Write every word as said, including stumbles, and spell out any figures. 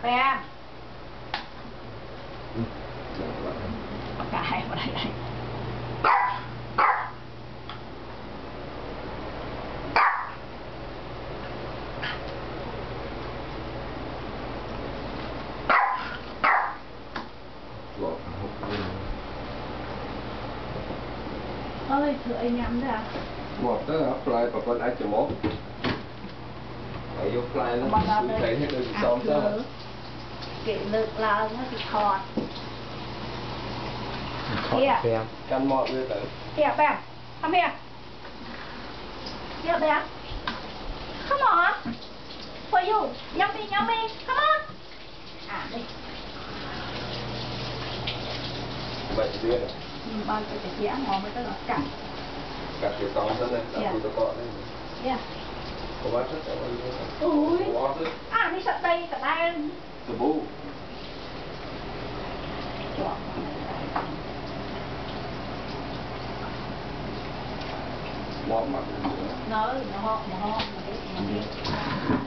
bè cả hai vào đây đây ơi thử anh nhắm ra một đó là fly và con ai chấm mốt phải vô fly nó thấy hết được xong đó kỹ lực là nó bị thọt here căn mọi người tới here bè come here here bè come on for you yummy yummy come on à đây vậy thì biết rồi nhưng bao cái cái ngon mới tới là cắt cắt cái con đó lên cắt cái con đấy yeah có bát rất là ui à đi sạch đây cả đây từ bu món mặt nó nó nó nó